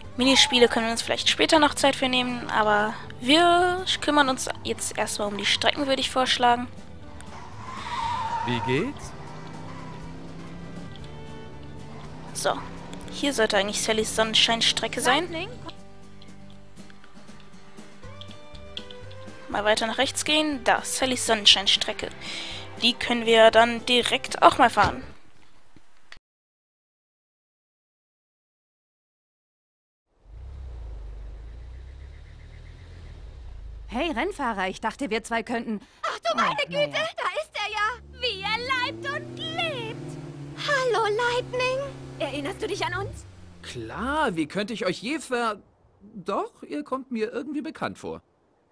Minispiele können wir uns vielleicht später noch Zeit für nehmen, aber wir kümmern uns jetzt erstmal um die Strecken, würde ich vorschlagen. Wie geht's? So, hier sollte eigentlich Sallys Sonnenscheinstrecke sein. Mal weiter nach rechts gehen. Da, Sallys Sonnenscheinstrecke. Die können wir dann direkt auch mal fahren. Hey, Rennfahrer, ich dachte, wir zwei könnten... Ach du meine Güte, naja. da ist er ja. Wie er leibt und lebt. Hallo, Lightning. Erinnerst du dich an uns? Klar, wie könnte ich euch je Doch, ihr kommt mir irgendwie bekannt vor.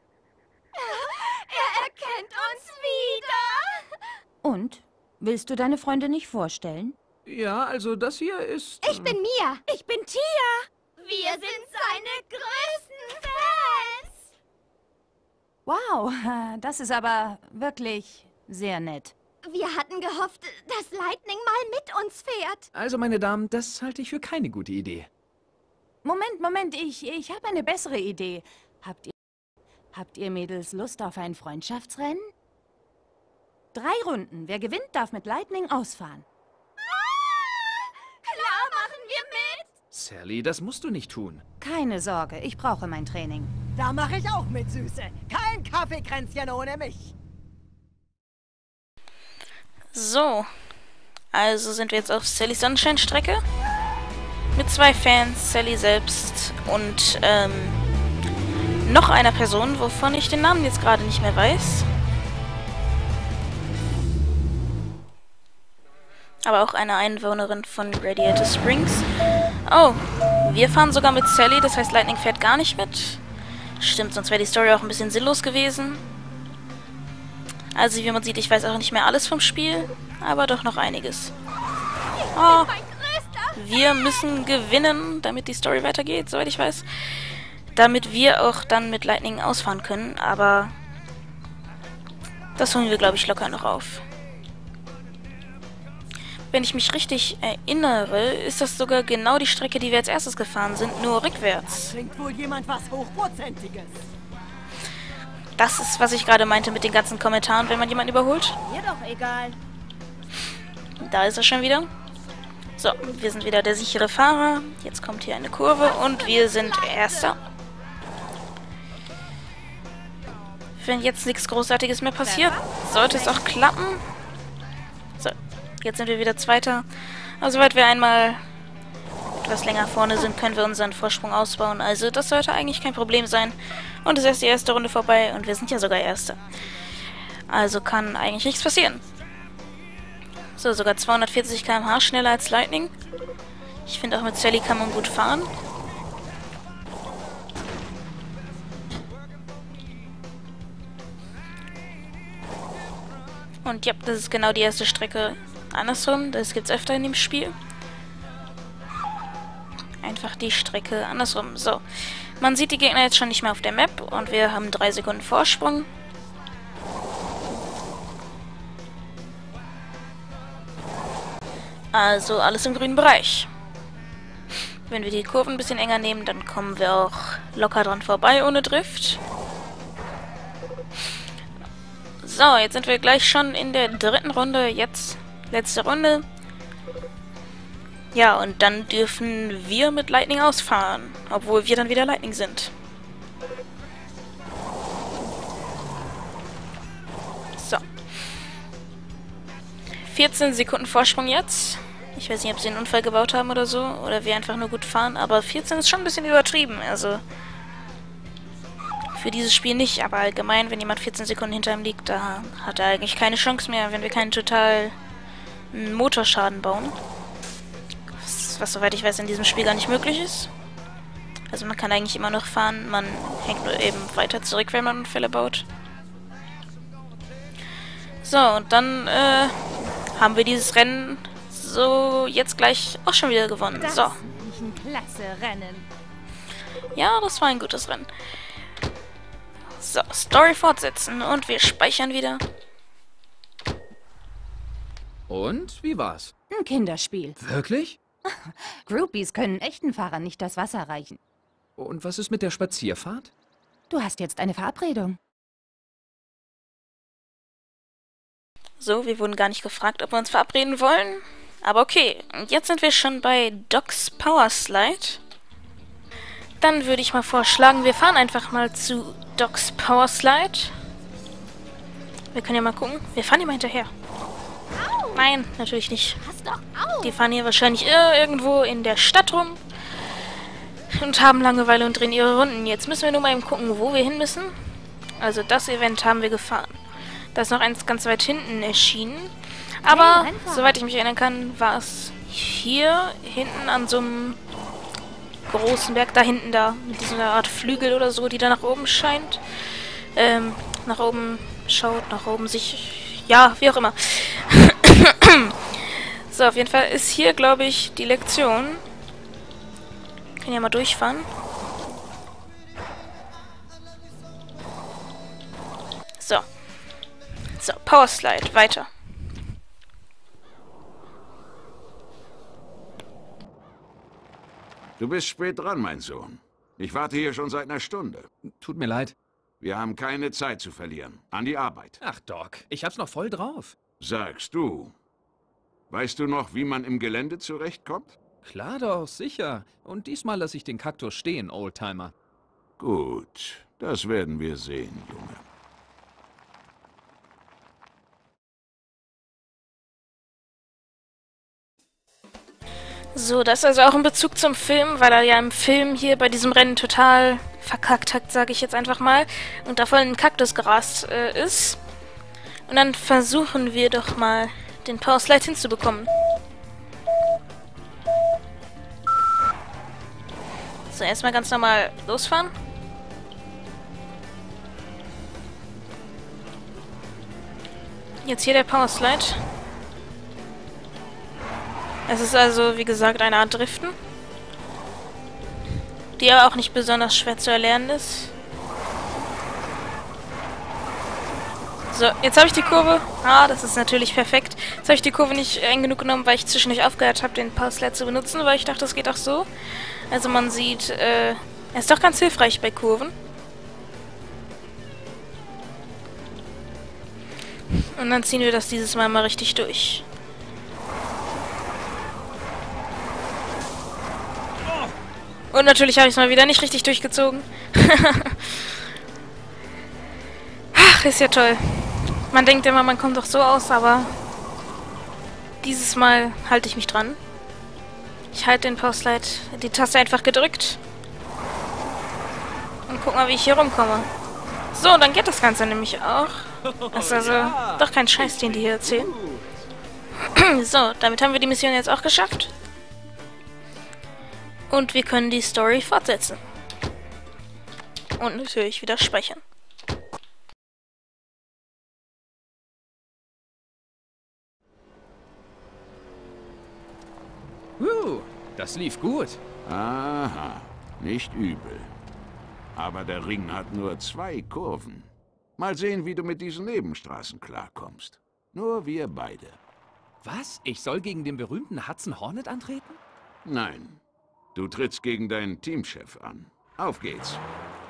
Er erkennt uns wieder. Und? Willst du deine Freunde nicht vorstellen? Ja, also das hier ist... Ich bin Mia. Ich bin Tia. Wir sind seine größten Fans. Wow, das ist aber wirklich sehr nett. Wir hatten gehofft, dass Lightning mal mit uns fährt. Also, meine Damen, das halte ich für keine gute Idee. Moment, ich habe eine bessere Idee. Habt ihr Mädels Lust auf ein Freundschaftsrennen? 3 Runden. Wer gewinnt, darf mit Lightning ausfahren. Klar machen wir mit. Sally, das musst du nicht tun. Keine Sorge, ich brauche mein Training. Da mache ich auch mit, Süße. Kein Kaffeekränzchen ohne mich. So, also sind wir jetzt auf Sallys Sonnenscheinstrecke. Mit 2 Fans, Sally selbst und noch einer Person, wovon ich den Namen jetzt gerade nicht mehr weiß. Aber auch eine Einwohnerin von Radiator Springs. Oh, wir fahren sogar mit Sally, das heißt Lightning fährt gar nicht mit. Stimmt, sonst wäre die Story auch ein bisschen sinnlos gewesen. Also wie man sieht, ich weiß auch nicht mehr alles vom Spiel, aber doch noch einiges. Oh, wir müssen gewinnen, damit die Story weitergeht, soweit ich weiß. Damit wir auch dann mit Lightning ausfahren können, aber das holen wir, glaube ich, locker noch auf. Wenn ich mich richtig erinnere, ist das sogar genau die Strecke, die wir als erstes gefahren sind, nur rückwärts. Trinkt wohl jemand was Hochprozentiges. Das ist, was ich gerade meinte mit den ganzen Kommentaren, wenn man jemanden überholt. Mir doch egal. Da ist er schon wieder. So, wir sind wieder der sichere Fahrer. Jetzt kommt hier eine Kurve und wir sind Erster. Wenn jetzt nichts Großartiges mehr passiert, sollte es auch klappen. So, jetzt sind wir wieder Zweiter. Aber sobald wir einmal etwas länger vorne sind, können wir unseren Vorsprung ausbauen. Also das sollte eigentlich kein Problem sein. Und es ist erst die erste Runde vorbei und wir sind ja sogar Erster. Also kann eigentlich nichts passieren. So, sogar 240 km/h schneller als Lightning. Ich finde auch mit Sally kann man gut fahren. Und ja, das ist genau die erste Strecke andersrum. Das gibt's öfter in dem Spiel. Einfach die Strecke andersrum. So, man sieht die Gegner jetzt schon nicht mehr auf der Map und wir haben 3 Sekunden Vorsprung. Also alles im grünen Bereich. Wenn wir die Kurven ein bisschen enger nehmen, dann kommen wir auch locker dran vorbei ohne Drift. So, jetzt sind wir gleich schon in der 3. Runde. Jetzt letzte Runde. Ja, und dann dürfen wir mit Lightning ausfahren, obwohl wir dann wieder Lightning sind. So. 14 Sekunden Vorsprung jetzt. Ich weiß nicht, ob sie einen Unfall gebaut haben oder so, oder wir einfach nur gut fahren, aber 14 ist schon ein bisschen übertrieben, also für dieses Spiel nicht, aber allgemein, wenn jemand 14 Sekunden hinter ihm liegt, da hat er eigentlich keine Chance mehr, wenn wir keinen totalen Motorschaden bauen. Was soweit ich weiß in diesem Spiel gar nicht möglich ist. Also man kann eigentlich immer noch fahren, man hängt nur eben weiter zurück, wenn man Unfälle baut. So, und dann haben wir dieses Rennen so jetzt gleich auch schon wieder gewonnen. Das So. ist ein klasse Rennen. Ja, das war ein gutes Rennen. So, Story fortsetzen und wir speichern wieder. Und, wie war's? Ein Kinderspiel. Wirklich? Groupies können echten Fahrern nicht das Wasser reichen. Und was ist mit der Spazierfahrt? Du hast jetzt eine Verabredung. So, wir wurden gar nicht gefragt, ob wir uns verabreden wollen. Aber okay, und jetzt sind wir schon bei Docs Power Slide. Dann würde ich mal vorschlagen, wir fahren einfach mal zu Docs Power Slide. Wir können ja mal gucken. Wir fahren hier mal hinterher. Nein, natürlich nicht. Pass doch auf! Die fahren hier wahrscheinlich irgendwo in der Stadt rum und haben Langeweile und drehen ihre Runden. Jetzt müssen wir nur mal eben gucken, wo wir hin müssen. Also das Event haben wir gefahren. Da ist noch eins ganz weit hinten erschienen. Aber, soweit ich mich erinnern kann, war es hier hinten an so einem großen Berg. Da hinten da, mit dieser Art Flügel oder so, die da nach oben scheint. Nach oben schaut, nach oben sich... Ja, wie auch immer. So, auf jeden Fall ist hier, glaube ich, die Lektion. Wir können ja mal durchfahren. So. So, Power Slide, weiter. Du bist spät dran, mein Sohn. Ich warte hier schon seit einer Stunde. Tut mir leid. Wir haben keine Zeit zu verlieren. An die Arbeit. Ach, Doc, ich hab's noch voll drauf. Sagst du. Weißt du noch, wie man im Gelände zurechtkommt? Klar doch, sicher. Und diesmal lasse ich den Kaktus stehen, Oldtimer. Gut, das werden wir sehen, Junge. So, das ist also auch ein Bezug zum Film, weil er ja im Film hier bei diesem Rennen total verkackt hat, sage ich jetzt einfach mal, und da voll in den Kaktus gerast ist. Und dann versuchen wir doch mal, den Power Slide hinzubekommen. So, erstmal ganz normal losfahren. Jetzt hier der Power Slide. Es ist also, wie gesagt, eine Art Driften, die aber auch nicht besonders schwer zu erlernen ist. So, jetzt habe ich die Kurve. Ah, das ist natürlich perfekt. Jetzt habe ich die Kurve nicht eng genug genommen, weil ich zwischendurch aufgehört habe, den Power Slide zu benutzen, weil ich dachte, das geht auch so. Also man sieht, er ist doch ganz hilfreich bei Kurven. Und dann ziehen wir das dieses Mal mal richtig durch. Und natürlich habe ich es mal wieder nicht richtig durchgezogen. Ach, ist ja toll. Man denkt immer, man kommt doch so aus, aber dieses Mal halte ich mich dran. Ich halte den Power Slide, die Taste einfach gedrückt. Und guck mal, wie ich hier rumkomme. So, dann geht das Ganze nämlich auch. Das ist also doch kein Scheiß, den die hier erzählen. So, damit haben wir die Mission jetzt auch geschafft. Und wir können die Story fortsetzen. Und natürlich wieder speichern. Das lief gut. Aha, nicht übel. Aber der Ring hat nur 2 Kurven. Mal sehen, wie du mit diesen Nebenstraßen klarkommst. Nur wir beide. Was? Ich soll gegen den berühmten Hudson Hornet antreten? Nein, du trittst gegen deinen Teamchef an. Auf geht's.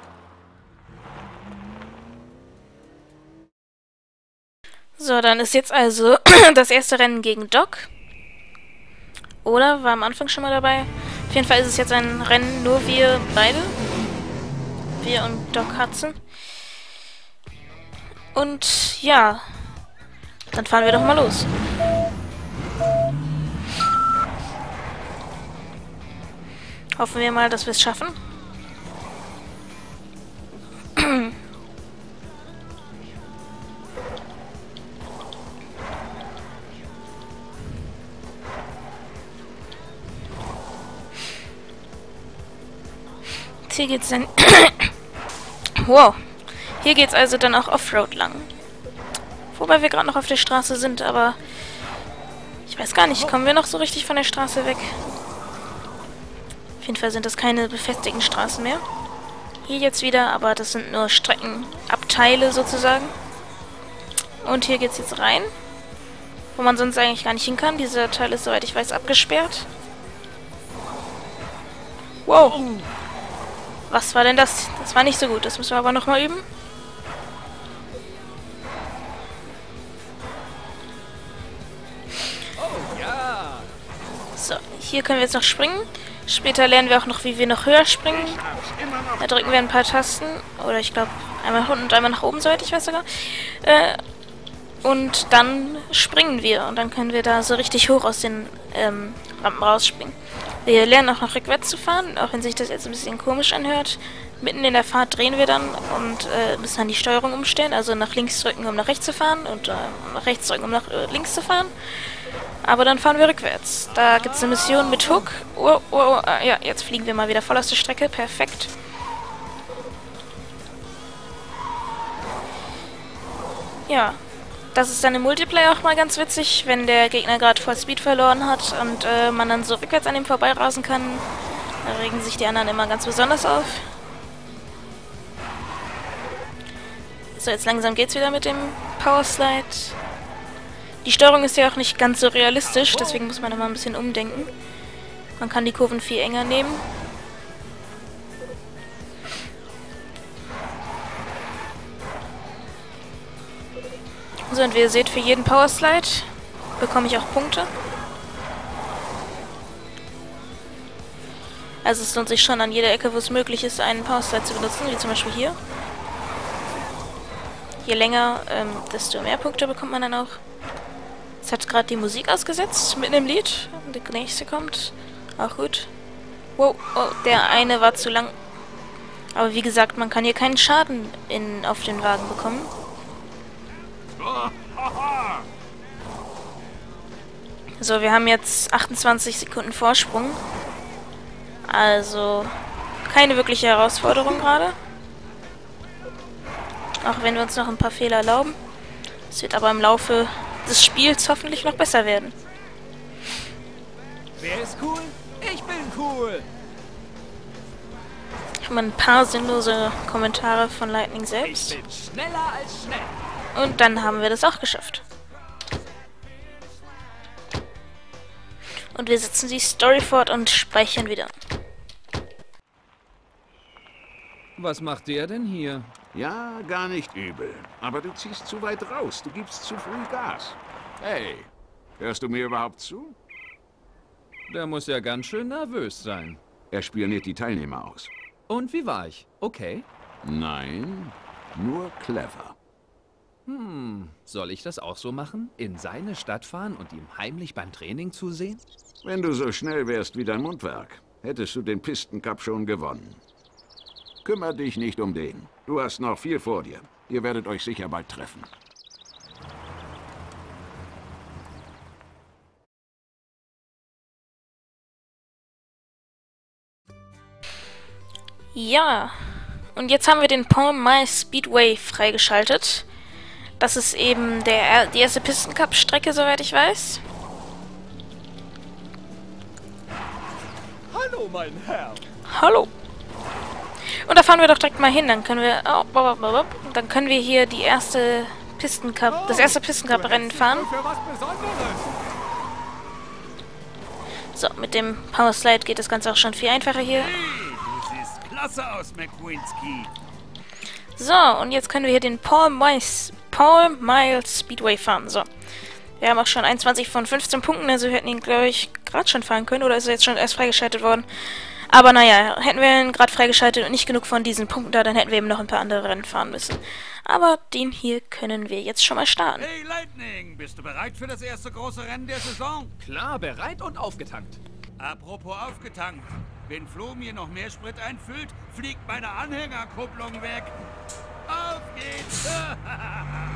So, dann ist jetzt also das erste Rennen gegen Doc. Oder? War am Anfang schon mal dabei. Auf jeden Fall ist es jetzt ein Rennen, nur wir beide. Wir und Doc Hudson. Und ja, dann fahren wir doch mal los. Hoffen wir mal, dass wir es schaffen. Hier geht's dann... Wow. Hier geht's also dann auch Offroad lang. Wobei wir gerade noch auf der Straße sind, aber... Ich weiß gar nicht, kommen wir noch so richtig von der Straße weg? Auf jeden Fall sind das keine befestigten Straßen mehr. Hier jetzt wieder, aber das sind nur Streckenabteile sozusagen. Und hier geht's jetzt rein. Wo man sonst eigentlich gar nicht hin kann. Dieser Teil ist, soweit ich weiß, abgesperrt. Wow. Was war denn das? Das war nicht so gut. Das müssen wir aber nochmal üben. Oh ja! So, hier können wir jetzt noch springen. Später lernen wir auch noch, wie wir noch höher springen. Da drücken wir ein paar Tasten. Oder ich glaube, einmal nach unten und einmal nach oben, soweit ich weiß sogar. Und dann springen wir. Und dann können wir da so richtig hoch aus den Rampen rausspringen. Wir lernen auch noch rückwärts zu fahren, auch wenn sich das jetzt ein bisschen komisch anhört. Mitten in der Fahrt drehen wir dann und müssen dann die Steuerung umstellen. Also nach links drücken, um nach rechts zu fahren und nach rechts drücken, um nach links zu fahren. Aber dann fahren wir rückwärts. Da gibt es eine Mission mit Hook. Ja, jetzt fliegen wir mal wieder voll aus der Strecke. Perfekt. Ja, das ist dann im Multiplayer auch mal ganz witzig, wenn der Gegner gerade voll Speed verloren hat und man dann so rückwärts an ihm vorbeirasen kann. Da regen sich die anderen immer ganz besonders auf. So, jetzt langsam geht's wieder mit dem Powerslide. Die Steuerung ist ja auch nicht ganz so realistisch, deswegen muss man immer ein bisschen umdenken. Man kann die Kurven viel enger nehmen. So, und wie ihr seht, für jeden Powerslide bekomme ich auch Punkte. Also es lohnt sich schon an jeder Ecke, wo es möglich ist, einen Powerslide zu benutzen, wie zum Beispiel hier. Je länger, desto mehr Punkte bekommt man dann auch. Jetzt hat gerade die Musik ausgesetzt, mitten im Lied. Der nächste kommt. Auch gut. Wow, oh, der eine war zu lang. Aber wie gesagt, man kann hier keinen Schaden auf den Wagen bekommen. So, wir haben jetzt 28 Sekunden Vorsprung. Also keine wirkliche Herausforderung gerade. Auch wenn wir uns noch ein paar Fehler erlauben. Es wird aber im Laufe des Spiels hoffentlich noch besser werden. Wer ist cool? Ich bin cool! Ich habe mal ein paar sinnlose Kommentare von Lightning selbst. Ich bin schneller als schnell! Und dann haben wir das auch geschafft. Und wir setzen die Story fort und speichern wieder. Was macht der denn hier? Ja, gar nicht übel. Aber du ziehst zu weit raus. Du gibst zu früh Gas. Hey, hörst du mir überhaupt zu? Der muss ja ganz schön nervös sein. Er spioniert die Teilnehmer aus. Und wie war ich? Okay. Nein, nur clever. Soll ich das auch so machen? In seine Stadt fahren und ihm heimlich beim Training zusehen? Wenn du so schnell wärst wie dein Mundwerk, hättest du den Pistencup schon gewonnen. Kümmer dich nicht um den. Du hast noch viel vor dir. Ihr werdet euch sicher bald treffen. Ja, und jetzt haben wir den Paul Miles Speedway freigeschaltet. Das ist eben die erste Pistencup-Strecke, soweit ich weiß. Hallo, mein Herr! Hallo! Und da fahren wir doch direkt mal hin, dann können wir... dann können wir hier das erste Pistencup-Rennen fahren. Für was Besonderes! So, mit dem Powerslide geht das Ganze auch schon viel einfacher hier. Du siehst klasse aus, McQuinski. So, und jetzt können wir hier den Paul Miles Speedway fahren. So. Wir haben auch schon 21 von 15 Punkten, also wir hätten ihn, glaube ich, gerade schon fahren können. Oder ist er jetzt schon erst freigeschaltet worden? Aber naja, hätten wir ihn gerade freigeschaltet und nicht genug von diesen Punkten da, dann hätten wir eben noch ein paar andere Rennen fahren müssen. Aber den hier können wir jetzt schon mal starten. Hey Lightning, bist du bereit für das erste große Rennen der Saison? Klar, bereit und aufgetankt. Apropos aufgetankt. Wenn Flo mir noch mehr Sprit einfüllt, fliegt meine Anhängerkupplung weg. Auf geht's!